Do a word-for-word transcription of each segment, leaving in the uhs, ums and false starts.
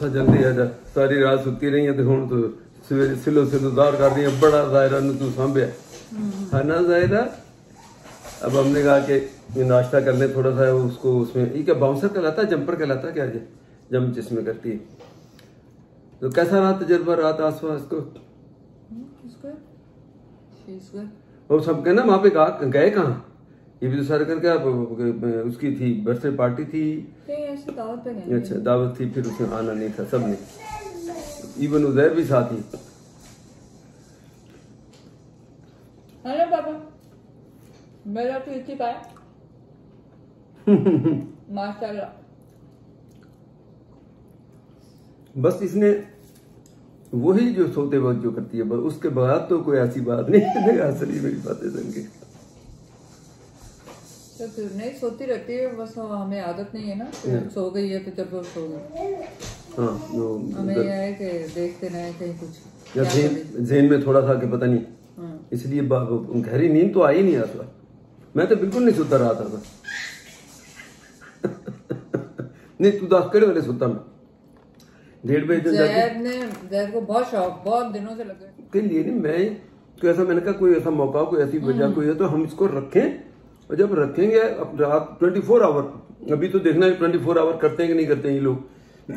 सा जल्दी आ जा, सारी रात सुती रही है तो हुण तो सवेरे सिलो सिलोदार कर रही है, बड़ा ज़ाहिरा ने तू सांभ्या है ना ज़ाहिरा। अब हमने कहा कि नाश्ता कर ले थोड़ा सा उसको, उसमें ये क्या बाउंसर कहलाता है, जंपर कहलाता है क्या ये, जम जिसमें करती है। तो कैसा रहा तजुर्बा रात आसपास को? वो सब कहना वहां पे गए कहाँ, ये भी तो सारे करके आप उसकी थी बर्थडे पार्टी थी, ऐसे दावत पे गए। अच्छा दावत थी, फिर उसमें आना नहीं था सब ने, इवन उजैर भी साथ ही। हेलो पापा, मेरा तो इसी का माशाल्लाह। बस इसने वही जो सोते वक्त जो करती है, बस उसके बाद तो कोई ऐसी बात नहीं असली मेरी बातें सुन के। तो फिर नहीं सोती रहती है, बस हमें आदत नहीं है ना, तो सो गई है तो जब सो गई। हाँ, हमें यह है कि देखते रहे कहीं कुछ या ज़हन में थोड़ा सा कि पता नहीं, इसलिए गहरी नींद तो आई नहीं आता। मैं तो बिल्कुल नहीं सोता रहा था नहीं तू दस केड़े वाले सोता मैं डेढ़ बजे जैद ने जैद को बहुत शौक, बहुत दिनों से लगे के लिए नहीं मैं तो ऐसा, मैंने कहा कोई ऐसा मौका कोई ऐसी वजह कोई है तो हम इसको रखें, और जब रखेंगे अब रात ट्वेंटी फोर आवर, अभी तो देखना है ट्वेंटी फोर आवर करते हैं कि नहीं करते हैं ये लोग।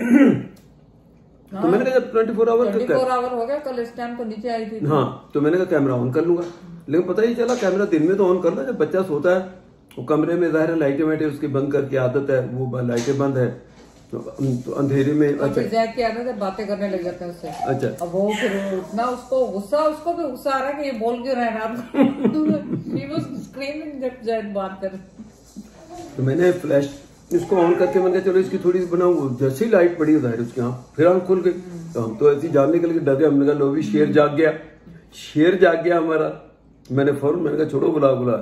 हाँ, तो मैंने कहा जब twenty four hour twenty four hour हो गया, कल इस टाइम को नीचे आई थी। हाँ तो मैंने कहा कैमरा ऑन कर लूंगा, लेकिन पता ही चला कैमरा दिन में तो ऑन कर लो, जब बच्चा सोता है वो कमरे में ज़ाहिर है लाइटें वाइटें उसकी बंद करके आदत है, वो लाइटें बंद है तो अंधेरे में। अच्छा जैद की आदत है बातें करने लग जाते हैं उससे। अच्छा अब वो फिर उतना उसको गुस्सा, उसको भी गुस्सा आ रहा है कि ये बोल क्यों रहे हैं रात को स्क्रीनिंग जब जैद बात कर। तो मैंने फ्लैश इसको ऑन करके मैंने कहा चलो इसकी थोड़ी सी बनाऊं, जैसी लाइट पड़ी उधर उसके यहाँ फिर आंख खुल गई, तो हम तो ऐसे जान निकल के डर गए, हमने कहा लो भी शेर जाग गया, शेर जाग गया हमारा। मैंने फौरन मैंने कहा छोड़ो बुला बुला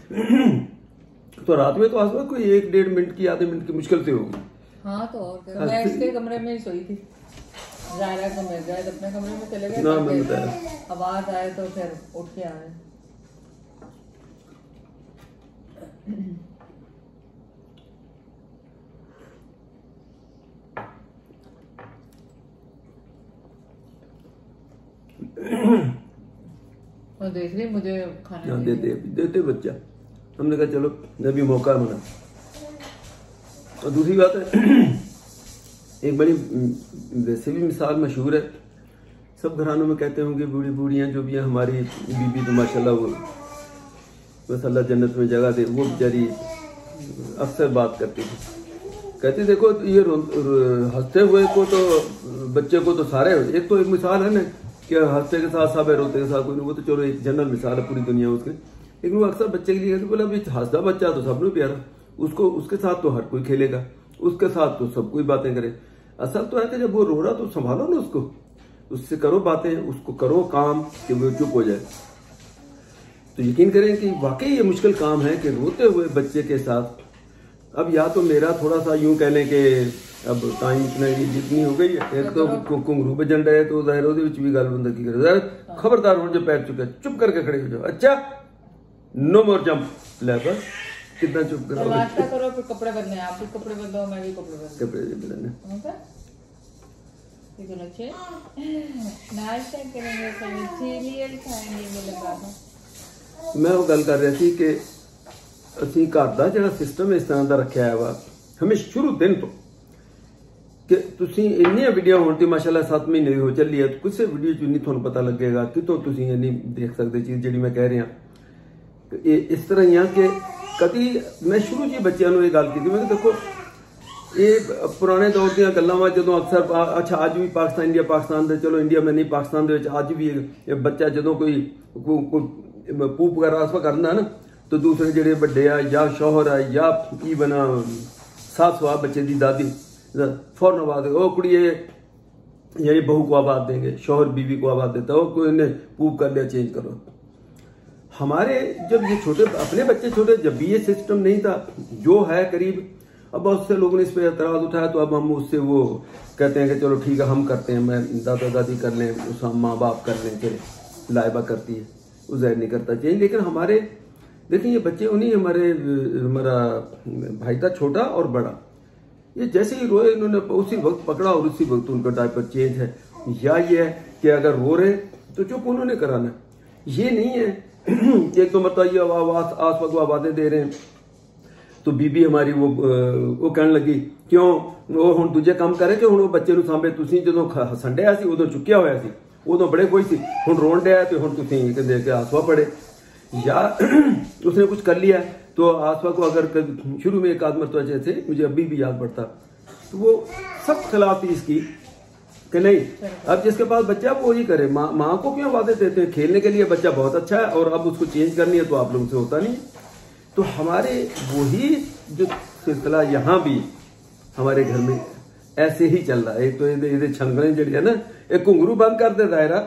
तो रात में तो आसपास कोई एक डेढ़ मिनट की आधे मिनट की मुश्किल से होगी। हाँ तो और क्या, मैं इसके कमरे में ही सोई थी, ज़ाहिरा कमरे जायद अपने कमरे में चले गए, ना मैं बताया आवाज आए तो फिर उठ के आए। और देख रही मुझे खाना देते देते बच्चा, हमने कहा चलो जब भी मौका मिला। और दूसरी बात है एक बड़ी वैसे भी मिसाल मशहूर है, सब घरानों में कहते होंगे बूढ़ी बूढ़ियाँ जो भी हैं, हमारी बीबी तो माशाल्लाह वो बस अल्लाह जन्नत में जगह दे, वो बेचारी अक्सर बात करती थी, कहती देखो ये हंसते हुए को तो बच्चे को तो सारे, एक तो एक मिसाल है ना कि हंसते के साथ सब है रोते के साथ कोई नहीं, वो तो चलो एक जनरल मिसाल है पूरी दुनिया उसके, लेकिन वो अक्सर बच्चे के लिए कहते बोला अभी हंसता बच्चा तो सब प्यारा, उसको उसके साथ तो हर कोई खेलेगा, उसके साथ तो सब कोई बातें करे। असल तो है कि जब वो रो रहा तो संभालो ना उसको, उससे करो बातें, उसको करो काम कि वो चुप हो जाए। तो यकीन करें कि वाकई ये मुश्किल काम है कि रोते हुए बच्चे के साथ, अब या तो मेरा थोड़ा सा यूं कह लें कि अब टाइम इतना जितनी हो गई है, एक तो घुंघरू बजन रहे तो जाहिर ਉਹਦੇ ਵਿੱਚ भी गल बंदा की करे, खबरदार हो जो पैर चुके चुप करके खड़े हो जाओ, अच्छा नो मोर जंप ले बस कितना चुप करो, नाश्ता करो फिर कपड़े बदलने, आप भी कपड़े बदलो मैं भी कपड़े बदलूं, कपड़े बदलने ठीक है बच्चे नाश्ता करेंगे कभी सीरियल खाएंगे मेरे पापा। मैं वो गल कर रहा थी कि ਅਸੀਂ ਘਰ ਦਾ ਜਿਹੜਾ ਸਿਸਟਮ ਇਸ ਤਰ੍ਹਾਂ ਦਾ ਰੱਖਿਆ ਹੈ ਵਾ ਹਮੇ ਸ਼ੁਰੂ ਦਿਨ ਤੋਂ ਕਿ ਤੁਸੀਂ ਇੰਨੀਆਂ ਵੀਡੀਓ ਹੋਣ ਤੇ ਮਾਸ਼ਾਅੱਲਾ ਸੱਤ ਮਹੀਨੇ ਦੀ ਹੋ ਚੱਲੀ ਹੈ, ਕਿਸੇ ਵੀਡੀਓ 'ਚ ਨਹੀਂ ਤੁਹਾਨੂੰ ਪਤਾ ਲੱਗੇਗਾ ਕਿਤੋਂ ਤੁਸੀਂ ਇੰਨੀ ਦੇਖ ਸਕਦੇ ਚੀਜ਼ ਜਿਹੜੀ ਮੈਂ ਕਹਿ ਰਿਹਾ। ਇਹ ਇਸ ਤਰ੍ਹਾਂ ਹੀ ਆ ਕਿ ਕਦੀ ਮੈਂ ਸ਼ੁਰੂ 'ਚ ਹੀ ਬੱਚਿਆਂ ਨੂੰ ਇਹ ਗੱਲ ਕੀਤੀ, ਮੈਂ ਕਿ ਦੇਖੋ ਇਹ ਪੁਰਾਣੇ ਦੌਰ ਦੀਆਂ ਗੱਲਾਂ ਵਾ, ਜਦੋਂ ਅਕਸਰ ਅੱਛਾ ਅੱਜ ਵੀ ਪਾਕਿਸਤਾਨ ਇੰਡੀਆ ਪਾਕਿਸਤਾਨ ਦੇ, ਚਲੋ ਇੰਡੀਆ ਮੈਂ ਨਹੀਂ ਪਾਕਿਸਤਾਨ ਦੇ ਵਿੱਚ ਅੱਜ ਵੀ ਇਹ ਬੱਚਾ ਜਦੋਂ ਕੋਈ ਪੂਪ ਵਗੈਰਾ ਅਸਵਾ ਕਰਦਾ ਨਾ तो दूसरे जेडे बड़े आ या शौहर आ या की बना सास वाह बच्चे की दादी फौरन आवाज ओ कुड़िए यही बहू को आवाज देंगे, शौहर बीवी को आवाज देता हो कोई ने पूप कर लिया चेंज करो। हमारे जब ये छोटे अपने बच्चे छोटे जब भी ये सिस्टम नहीं था जो है करीब, अब बहुत से लोगों ने इस पर एतराज उठाया तो अब हम उससे वो कहते हैं कि चलो ठीक है हम करते हैं, मैं दादा दादी कर लें, उस माँ बाप कर लें, चले लाइबा करती है उजैर नहीं करता चाहिए। लेकिन हमारे देखिए ये बच्चे उन्हीं हमारे हमारा भाई था छोटा और बड़ा, ये जैसे ही रोए इन्होंने उसी वक्त पकड़ा और उसी वक्त उनका डायपर चेंज है। या ये है कि अगर रो रहे तो चुप उन्होंने कराना, ये नहीं है एक तो मतलब ये आवाज आस पास आवाजें दे रहे हैं। तो बीबी हमारी वो वो कहने लगी क्यों वो हुण दूजे काम करे कि हुण वो बच्चे नूं सांभे, तुसीं जदों हसन डया सी उदों चुक्या होया सी, उदों बड़े खुश सी, हुण रोन डया तो हुण तुसीं कहंदे कि आसवा पड़े। या उसने कुछ कर लिया तो आसवा को अगर शुरू में एक आध मरतबा जैसे मुझे अभी भी याद पड़ता, तो वो सब खिलाफ थी इसकी कि नहीं अब जिसके पास बच्चा वो ही करे। माँ माँ को क्यों वादे देते हैं, खेलने के लिए बच्चा बहुत अच्छा है और अब उसको चेंज करनी है तो आप लोगों से होता नहीं। तो हमारे वही जो सिलसिला यहाँ भी हमारे घर में ऐसे ही चल रहा है। एक तो ये छंगने जड़ी है ना, एक घुंघरू बंद कर दे दायरा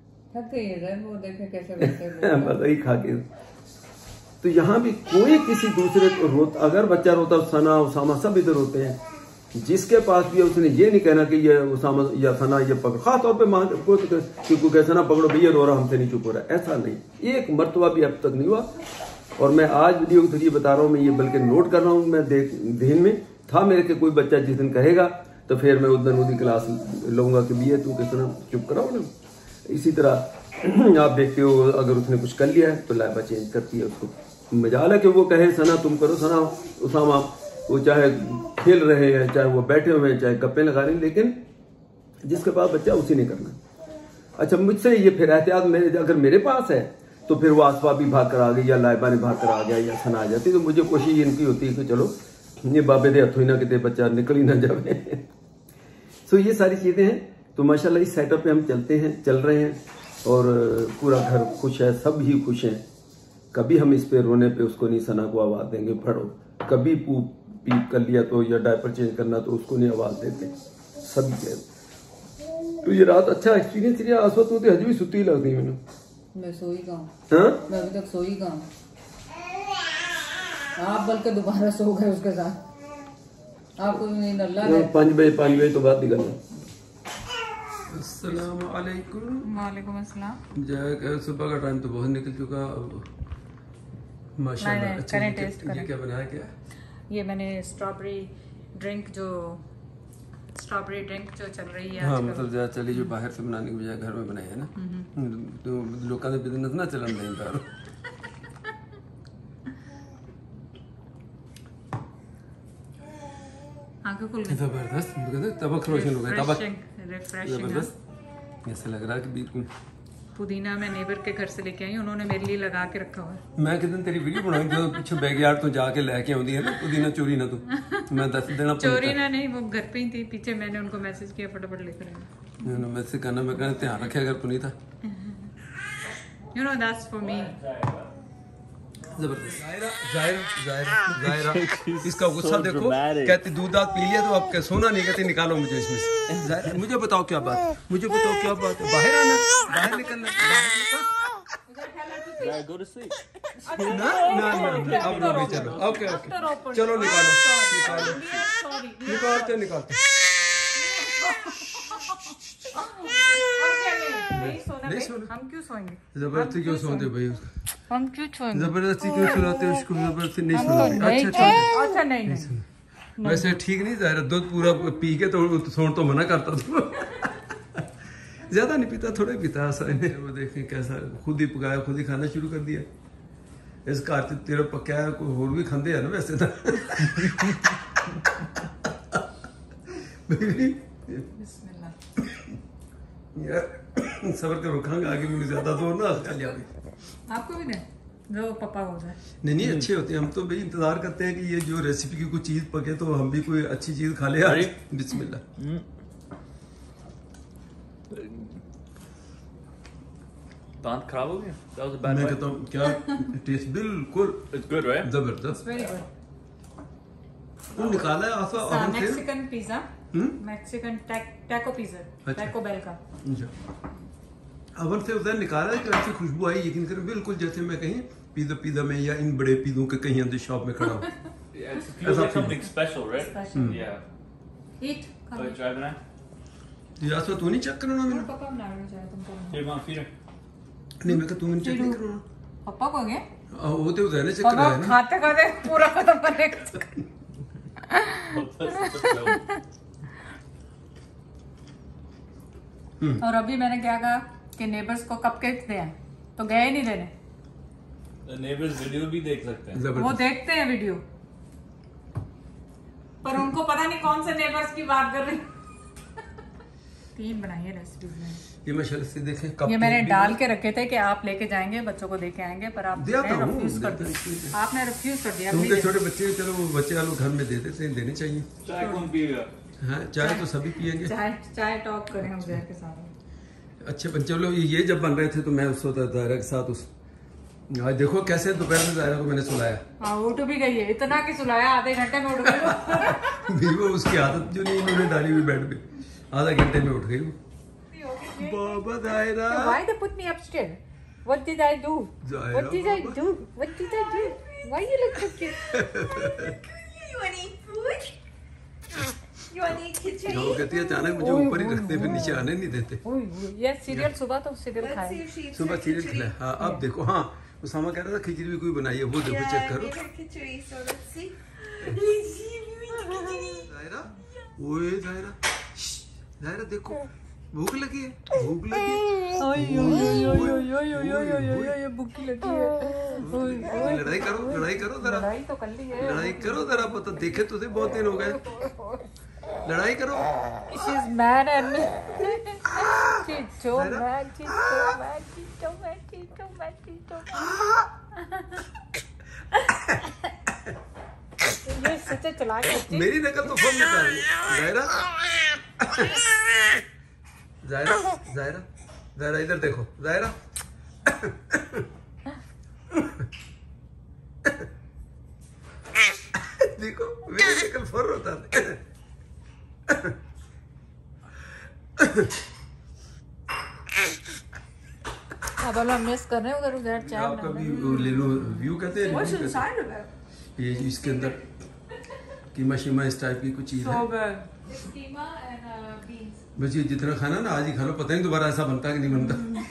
वो देखे कैसे बस ही खा के। तो यहाँ भी कोई किसी दूसरे को रोता, अगर बच्चा रोता सना उसामा सब इधर होते हैं, जिसके पास भी है उसने ये नहीं कहना कि ये उसामा या सना ये पकड़ो, खास तौर पे माँ को क्योंकि कैसा ना पकड़ो भैया रो रहा हमसे नहीं चुप हो रहा, ऐसा नहीं, एक मरतबा भी अब तक नहीं हुआ। और मैं आज वीडियो के जरिए बता रहा हूँ, मैं ये बल्कि नोट कर रहा हूँ, मैं देख ध्यान में था मेरे के कोई बच्चा जिस दिन कहेगा तो फिर मैं उस दिन उसकी क्लास लूंगा कि भैया तू कैसे ना चुप कराओ ना। इसी तरह आप देखते हो अगर उसने कुछ कर लिया है तो लाइबा चेंज करती है उसको, मजाल है कि वो कहे सना तुम करो, सना उसामा वो चाहे खेल रहे हैं चाहे वो बैठे हुए हैं चाहे गप्पे लगा रहे हैं, लेकिन जिसके पास बच्चा उसी ने करना। अच्छा मुझसे ये फिर एहतियात मेरे अगर मेरे पास है तो फिर वो आसपा भी भाग कर आ गई या लाइबा ने भाग कर आ गया या सना आ जाती, तो मुझे कोशिश इनकी होती है कि चलो ये बाबे दे हथों ही ना कितने बच्चा निकल ही ना जाए। सो ये सारी चीजें हैं। तो माशाल्लाह इस सेटअप पे हम चलते हैं चल रहे हैं और पूरा घर खुश है, सब ही खुश हैं। कभी हम इस पे रोने पे उसको नहीं सना को आवाज देंगे फड़ो, कभी पू पीप कर लिया तो या डायपर चेंज करना तो उसको नहीं आवाज देते, सब के। तो ये रात अच्छा एक्सपीरियंस रहा। आसवा तो हज भी सुती लगती मैंने, मैं सोई का हूँ, हाँ मैं अभी तक सोई का हूँ, आप बल्कि दोबारा सो गए उसके साथ, आपको नींद अल्लाह ने पाँच बजे पाँच बजे तो बाद निकलना। अस्सलाम वालेकुम। वालेकुम अस्सलाम। जय सुबह का टाइम तो बहुत निकल चुका अब माशाल्लाह। अच्छा करें ये, टेस्ट ये क्या बनाया क्या? ये मैंने स्ट्रॉबेरी ड्रिंक जो स्ट्रॉबेरी ड्रिंक जो चल रही है हाँ मतलब ज्यादा चली जो बाहर से बनाने की बजाय घर में बनाई है ना, तो लोगों का बिजनेस ना चलन देता। आंखें खुल गई, जबरदस्त तबक रोशन हो गया, तबक रिफ्रेशिंग। जबरदस्त ऐसा लग रहा है कि बिल्कुल पुदीना मैं नेबर के घर से लेके आई, उन्होंने मेरे लिए लगा के रखा हुआ है। मैं किस दिन तेरी वीडियो बनाऊंगी जो पीछे बैकयार्ड तो जाके लेके आउंदी है ना पुदीना चोरी ना, तू मैं दस देना चोरी ना नहीं, वो घर पे ही थी पीछे, मैंने उनको मैसेज किया फटाफट लेकर आए। मैसेज करना मैं कहना ध्यान रखे अगर Puneeta, you know that's for me. जबरदस्त। जायरा जायरा जायरा जायरा इसका गुस्सा देखो, कहती दूध दाद पी लिया तो अब क्या सोना नहीं, कहती निकालो मुझे इसमें से। जायरा मुझे बताओ क्या बात, मुझे बताओ क्या बात है, बाहर आना, बाहर निकलना, Go to sleep. ना ना ना अब लो भी चलो, ओके ओके चलो निकालो निकालो निकालते निकालते नहीं सोना, हम क्यों सोएंगे, जबरदस्ती क्यों सोते भाई उसको, हम क्यों सोएंगे, जबरदस्ती क्यों सुलाते हो उसको, जबरदस्ती नहीं सुलाते। अच्छा अच्छा नहीं नहीं वैसे ठीक नहीं जायरा, दूध पूरा पी के तो सोन तो मना करता था, ज्यादा नहीं पीता, थोड़ा ही पीता। वो देखें कैसा खुद ही पकाया खुद ही खाना शुरू कर दिया। इस घर च तेरा पक्या है कोई होर भी खाते है ना वैसे तो। यार सबर करो खांग आगे मुझे ज्यादा जोर ना चल जाए। आपको भी नहीं जो पापा हो जाए। नहीं नहीं अच्छे होते हैं, हम तो भाई इंतजार करते हैं कि ये जो रेसिपी की कोई चीज पके तो हम भी कोई अच्छी चीज खा ले। बिस्मिल्लाह। दांत खराब हो गया? That was a bad मैं bite. कहता हूँ क्या टेस्ट बिल्कुल It's good, right? जबरदस्त। Very good. वो निकाला है आसा ओवन से। Mexican pizza, hmm Mexican taco pizza, Taco Bell का। ओवन से उधर निकाला है कि अच्छी खुशबू आई, यकीन करें बिल्कुल जैसे मैं कहीं पिज्जा पिज्जा में या इन बड़े पिज्जों के कहीं अंदर शॉप में खड़ा हूँ। Yeah, it feels like something special, right? Special. Yeah. Eat, come But eat. driving out? यार सो तू नहीं चेक करना मैंने? पापा बना रहे हैं तुमको। Here, mom, feed her. नहीं मैं तू नहीं चेक नहीं करना। पापा को गए? वो तो उधर ने चेक करा है ना। खाते खाते पूरा खत्म करने का। और अभी मैंने क्या कहा कि नेबर्स को कपकेक्स दे आए, तो गए ही नहीं देने। नेबर्स वीडियो भी देख सकते हैं, वो देखते हैं वीडियो, पर उनको पता नहीं कौन से नेबर्स की बात कर रहे हैं। तीन बनाई है रेसिपीज में। ये मैं शल से देखें कब ये मैंने डाल के रखे थे कि आप लेके जाएंगे, बच्चों को देके आएंगे, पर आप रिफ्यूज कर दिया। आपने रिफ्यूज कर दिया। उनके छोटे बच्चे, चलो वो बच्चे वालों घर में दे देते हैं, देने चाहिए। चाय कौन पिएगा? हाँ, चाय तो सभी पियेंगे। चाय चाय टॉक करें हम जहर के साथ। अच्छे बच्चे लोग ये जब बन रहे थे तो मैं उस वक्त दायरा के साथ उस आज देखो कैसे दोपहर में दायरा को मैंने सुलाया। हाँ, उठ भी गई है, इतना कि सुलाया, आधे घंटे में उठ गई। वो उसकी आदत जो नहीं इन्होंने डाली हुई बेड पे, आधा घंटे में उठ गई वो। बाबा दायरा, Why they put me upstairs? What did I do? What did I do? What did I do? Why you look so cute? You wanna eat food? You wanna eat khichdi? वो कहती है अचानक मुझे ऊपर ही रखते फिर नीचे आने नहीं देते। ये सीरियल सुबह तो सीरियल Let's खाए। see if she eats सुबह her सीरियल khichdi. खिलाया। हाँ, अब देखो, हाँ उसामा कह रहा था खिचड़ी भी कोई बनाई है, वो देखो Yeah, चेक I करो। made her khichdi, so let's see. Let's see if you eat khichdi. दायरा, ओए दायरा, श्श, दायरा देखो भूख लगी है, भूख लगी है। ओए ओए ओए ओए ओए ओए ओए ओए भूखी लगी है। लड़ाई करो, लड़ाई करो जरा, लड़ाई तो कर ली है। लड़ाई करो जरा, पता देखे तुझे बहुत दिन हो गए, लड़ाई करो। She's mad at me. She's so mad. She's so mad. She's so mad. She's so mad. She's so mad. ये सच्चे चला के मेरी नकल तो फोन निकाल रही है। जायरा, जायरा, जायरा, जायरा इधर देखो, जायरा। देखो मेरी नकल फर होता है। अब हम मिस कर रहे हैं उधर उधर चाय आप कभी वो ले लो, व्यू कहते हैं, What's review कहते inside of it? हैं। ये इसके अंदर कीमा शीमा इस टाइप की कुछ चीज है। good. Keema and beans. बस ये जितना खाना ना आज ही खा लो, पता नहीं दोबारा ऐसा बनता कि नहीं बनता।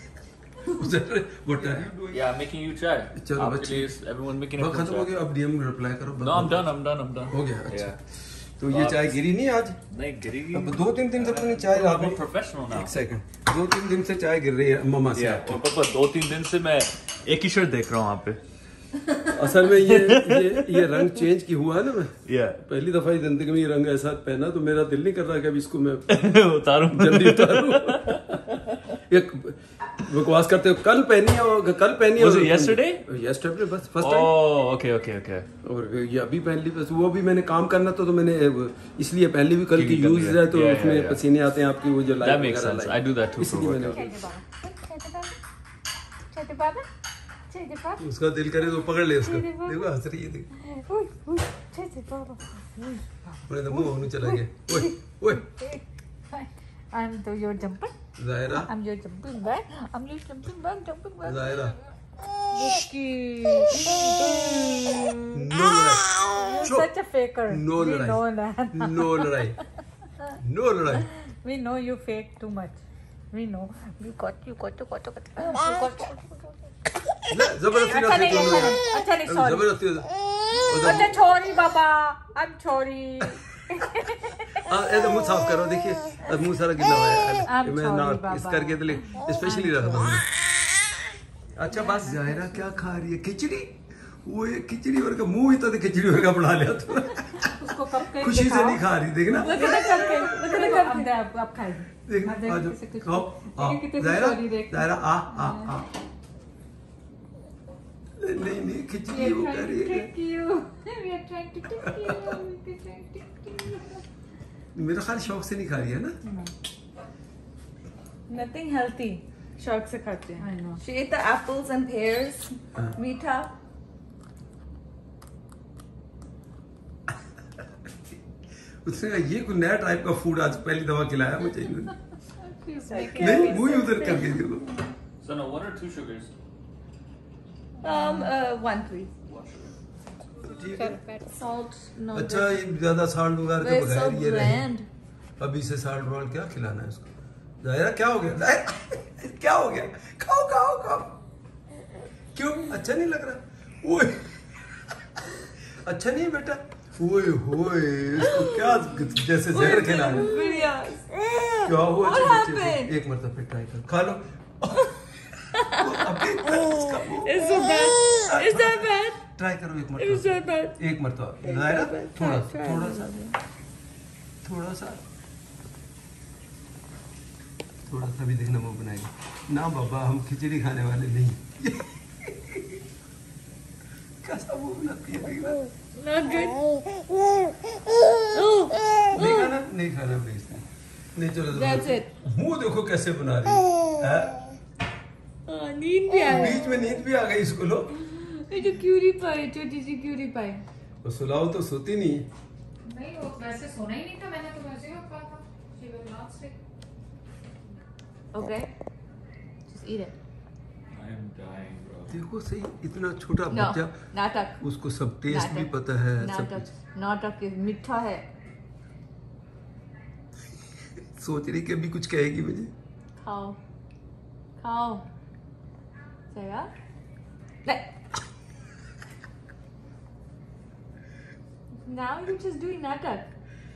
What are you doing? Yeah, I'm making you chai. चलो आपके बच्चे, लिए everyone making वक्त a खत्म हो गया, अब डीएम रिप्लाई करो। No, I'm done. I'm done. I'm done. हो गया, अच्छा। Yeah. तो ये चाय गिरी नहीं आज? नहीं गिरेगी। अब दो तीन दिन से पता नहीं चाय रात I'm में। a professional now. एक सेकंड, दो तीन दिन से चाय गिर रही है मम्मा से। Yeah. और पापा दो तीन दिन से मैं एक ही शर्ट देख रहा हूँ यहाँ पे। असल में ये ये ये रंग चेंज की हुआ है ना, मैं Yeah. पहली दफा ही जिंदगी में ये रंग ऐसा पहना तो मेरा दिल नहीं कर रहा कि अब इसको मैं उतारूं जल्दी उतारूं। एक बकवास करते हो, कल पहनी है और कल पहनी है। Was it yesterday? Yesterday बस first time. Oh, okay, okay, okay. और ये अभी पहन ली, बस वो भी मैंने काम करना तो, तो मैंने इसलिए पहन ली भी, कल की यूज है तो Yeah, उसमें yeah, yeah. पसीने आते हैं आपकी, वो जो That makes sense. I do that too for इसलिए मैंने उसका दिल करे तो पकड़ ले उसको। देखो हंस रही है, देखो मेरे तो मुंह होने चला गया। ओए ओए I'm the your jumper. Zaira, I'm your jumping bag. I'm your jumping bag. Jumping bag. Zaira, Vicky. No लड़ाई, You're चुप, such a faker. No We know लड़ाई, that. नो लड़ाई, नो लड़ाई। We know you fake too much. We know. We got you. Got you. Got you. Got you. You got you. ले, जबरदस्ती ना अच्छा नहीं, दोनों अच्छा नहीं, अच्छा नहीं, sorry. जबरदस्ती अच्छा छोरी बाबा, I'm sorry. हाँ, ऐसे मुंह साफ करो, देखिए अब मुंह सारा गिला हुआ है। I'm मैं sorry, ना बाबा। इस करके तो स्पेशली रखा था मैंने। अच्छा बस, जायरा क्या खा रही है? खिचड़ी। वो ये खिचड़ी वर्गा मुंह ही तो खिचड़ी वर्गा बना लिया तू। उसको कब के खुशी से नहीं खा रही, देखना। वो कितना करके, वो कितना करके आप आप खाइए। देख, आप देखिए आ जाओ, किसे कुछ- खाओ, आओ। देखिए कितनी जायरा, story देखते हैं। जायरा, आ, आ, आ। नहीं नहीं खिचड़ी वो कर रही है। Trick you. We are trying to trick you. We are trying to trick you. मेरा ख्याल शौक से नहीं खा रही है ना। Nothing healthy. शौक से खाते हैं। I know. She ate the apples and pears. हाँ। मीठा। उसने कहा ये कोई नया टाइप का फूड आज पहली दफा खिलाया मुझे। She's like, नहीं मुंह ही उधर कर गई देखो। So no, one or two sugars? Um, uh, one please. One sugar. ठीक है। Salt. No. अच्छा ये ज्यादा साल्ट वगैरह के We're so बगैर ये रहे। bland. अभी से साल्ट वाल्ट क्या खिलाना है उसको? जायरा क्या हो गया? जायरा, क्या हो गया? खाओ खाओ खाओ। क्यों अच्छा नहीं लग रहा? ओए अच्छा नहीं है बेटा। ओए होए, इसको क्या जैसे जहर खिला रहे हैं। Videos. क्या हुआ? What अच्छे बच्चे को? happened? एक मरतबा फिर ट्राई कर, खा लो। अभी इसका मुंह- It's so bad. It's that bad. Try करो एक It's मरतबा, so bad. एक मरतबा। जायरा थोड़ा सा, Try, थोड़ा try. सा, थोड़ा सा, थोड़ा सा भी देखना मुंह बनाएगा ना बाबा, हम खिचड़ी खाने वाले नहीं। कैसा मुंह बनाती है देखना। Not good. नहीं खाना, नहीं खाना प्लीज, नहीं। चलो That's it. मुंह देखो कैसे बना रही है। हाँ, नींद भी आ गई। बीच में नींद भी आ गई इसको। लो ये जो क्यूरी पाई, छोटी सी क्यूरी पाई। तो सुलाओ तो सोती नहीं है। नहीं, वो वैसे सोना ही नहीं था, मैंने तो वैसे ही कहा था। She will not sleep. Okay. Just eat it. I am dying, bro. देखो सही, इतना छोटा No, बच्चा, नाटक। उसको सब टेस्ट भी नाटक। पता है, सब नाटक, कुछ। नाटक ये मीठा है। सोच रही कि अभी कुछ कहेगी मुझे। खाओ, खाओ। सया? नहीं। Now you're just doing नाटक।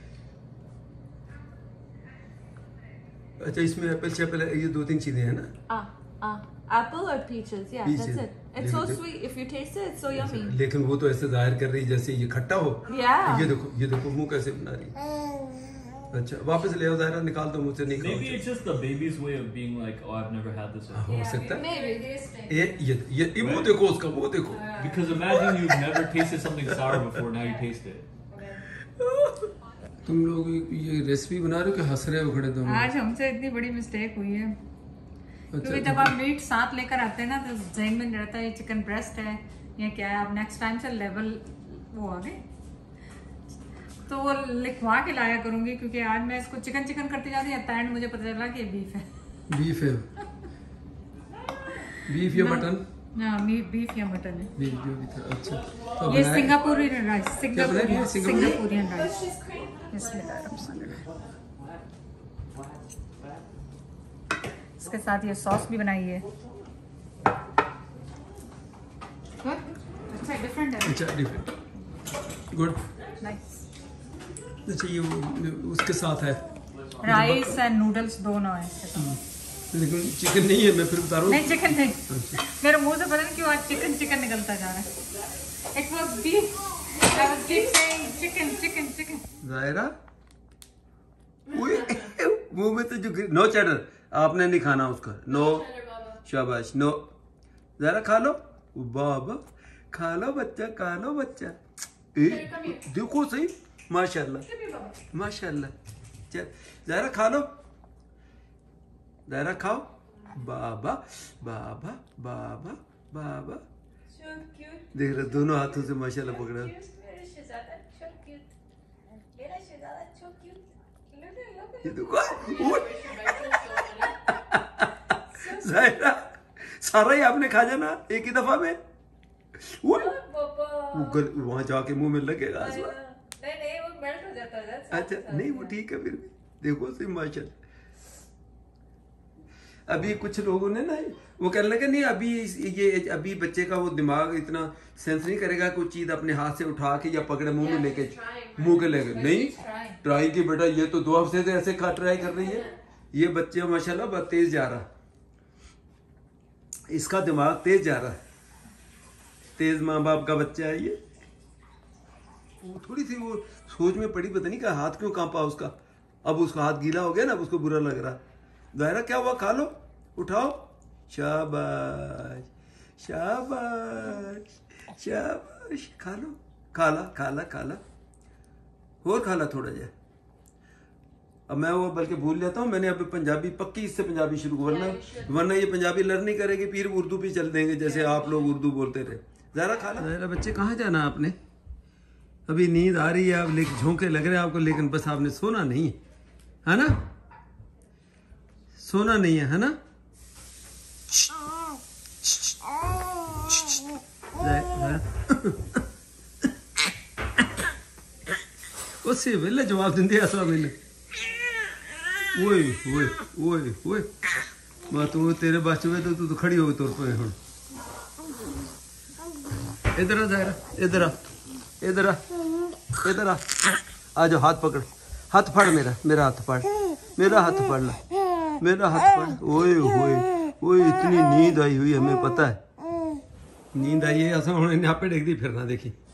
अच्छा, इसमें एप्पल शैपल ये दो तीन चीजें हैं ना। Ah, ah, apple or peaches? Yeah, Peaches. that's it. It's so लेकिन- sweet. If you taste it, it's so yummy. लेकिन वो तो ऐसे जाहिर कर रही जैसे ये खट्टा हो। Yeah. ये देखो, ये देखो मुंह कैसे बना रही है। अच्छा, वापस ले आओ जाहिरा, निकाल दो मुझसे, नहीं Maybe खाओ। it's just the baby's way of being like, oh, I've never had this हाँ, before. हो सकता है। Maybe. ये ये ये ये मुंह देखो उसका, मुंह देखो। Because imagine you've never tasted something sour before, now you taste it. तुम लोग ये रेसिपी बना रहे हो कि हंस रहे हो खड़े दोनों? आज हमसे इतनी बड़ी मिस्टेक हुई है, क्योंकि अच्छा, जब आप मीट साथ लेकर आते हैं ना तो जहन में रहता है ये चिकन ब्रेस्ट है या क्या है। अब नेक्स्ट टाइम से लेवल वो आ गए, तो वो लिखवा के लाया करूंगी, क्योंकि आज मैं इसको चिकन चिकन करती जा रही है, एंड मुझे पता चला कि ये बीफ है। बीफ है। बीफ या मटन? हाँ, मीट बीफ या मटन है। बीफ जो भी था। अच्छा, तो ये बनाया- सिंगापुरी राइस, क्या बनाया? सिंगापुरी सिंगापुरी? Singaporean rice. She's cream. इसके साथ ये सॉस भी बनाई है। Good? अच्छा, डिफरेंट है। अच्छा, डिफरेंट, गुड। नाइस। अच्छा, ये वो- उसके साथ है राइस एंड नूडल्स दोनों है इसके साथ। लेकिन चिकन नहीं है, मैं फिर बता रहा हूँ। नहीं, चिकन नहीं। मेरे मुंह से पता नहीं क्यों आज चिकन चिकन निकलता जा रहा है। It was beef, I was keep saying chicken chicken chicken. Zaira, ओए, मुंह में तो जो नो चैटर, आपने नहीं खाना उसका। नो, शाबाश, नो। जायरा खा लो बाबा, खा लो बच्चा, खा लो बच्चा। ए, देखो सही, माशाल्लाह माशाल्लाह। चल जायरा खा लो, जायरा खाओ। बाबा बाबा बाबा बाबा, So cute. देख रहे दोनों हाथों से माशाल्लाह पकड़ा। Cute. Little Shazada, so cute. Little Shazada, so cute. Little, look ये at देखो, ओए, जायरा सारा ही आपने खा जाना एक ही दफा में। ओए, Papa. वो गल वहां जाके मुंह में लगेगा आसमान। नहीं नहीं, वो मेल्ट हो जाता है। That's अच्छा, नहीं वो ठीक है, फिर भी देखो सही माशाल्लाह। अभी कुछ लोगों ने ना वो कहने लगे नहीं, अभी ये अभी बच्चे का वो दिमाग इतना सेंस नहीं करेगा कोई चीज अपने हाथ से उठा के या पकड़े मुंह में लेके मुंह के लेके। नहीं, ट्राई की बेटा, ये तो दो हफ्ते से ऐसे खा ट्राई कर रही है। ये बच्चे माशाल्लाह बहुत तेज जा रहा, इसका दिमाग तेज जा रहा है। तेज माँ बाप का बच्चा है ये। वो थोड़ी सी वो सोच में पड़ी, पता नहीं क्या हाथ क्यों कांपा उसका। अब उसका हाथ गीला हो गया ना, अब उसको बुरा लग रहा। दायरा क्या हुआ, खा लो, उठाओ। शाबाश शाबाश शाबाश, खा लो, खाला खाला खाला, और खाला थोड़ा जा। अब मैं वो बल्कि भूल जाता हूँ, मैंने अभी पंजाबी पक्की इससे पंजाबी शुरू, वरना वरना ये पंजाबी लर्न नहीं करेगी, फिर उर्दू भी चल देंगे जैसे आप लोग उर्दू बोलते रहे। जरा खाला। जरा बच्चे कहाँ जाना आपने? अभी नींद आ रही है, आप लेकिन झोंके लग रहे हैं आपको, लेकिन बस आपने सोना नहीं है, है ना? सोना नहीं है, है ना? उसी वेले जवाब देंदे ऐसा वेले। ओए ओए ओए ओए, मैं तू तेरे बच्चे में तो तू तो खड़ी हो गई तुर पे। हुन इधर आ, जायरा इधर आ, इधर आ, इधर आ आ जाओ, हाथ पकड़, हाथ फड़ मेरा, मेरा हाथ फड़, मेरा हाथ पड़ ला, मेरा हाथ पड़। ओए ओए ओए, इतनी नींद आई हुई हमें पता है, नींद आई है। असं हम आपे देखती फिरना देखी।